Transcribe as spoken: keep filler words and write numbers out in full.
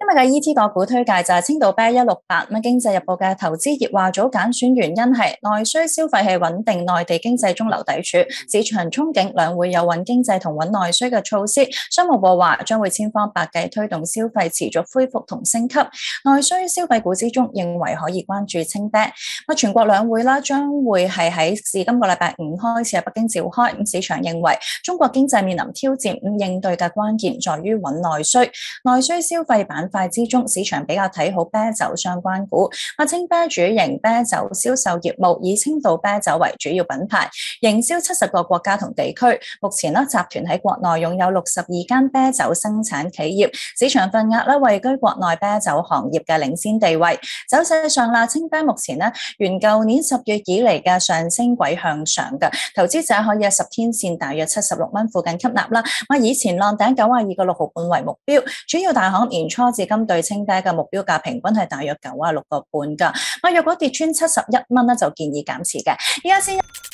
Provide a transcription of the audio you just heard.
日嘅 E T 個股推介就係青島啤一六八。咁經濟日報嘅投資熱話組揀選原因係內需消費係穩定內地經濟中流砥柱，市場憧憬兩會有穩經濟同穩內需嘅措施。商務部話將會千方百計推動消費持續恢復同升級。內需消費股之中，認為可以關注青啤。咁全國兩會啦，將會係喺自今個禮拜五開始喺北京召開。咁市場認為中國經濟面臨挑戰，咁應對嘅關鍵在於穩內需。內需消費板塊之中，市場比較睇好啤酒相關股。啊，青啤主營啤酒銷售業務以青島啤酒為主要品牌，營銷七十個國家同地區。目前咧，集團喺國內擁有六十二間啤酒生產企業，市場份額咧位居國內啤酒行業嘅領先地位。走勢上啦，青啤目前咧，沿舊年十月以嚟嘅上升軌向上嘅，投資者可以喺十天線大約七十六蚊附近吸納啦。啊，以前浪頂九十二個六毫半為目標，主要大行年初至今對青啤嘅目標價平均係大約九十六個半㗎。啊，若果跌穿七十一蚊咧，就建議減持嘅。依家先。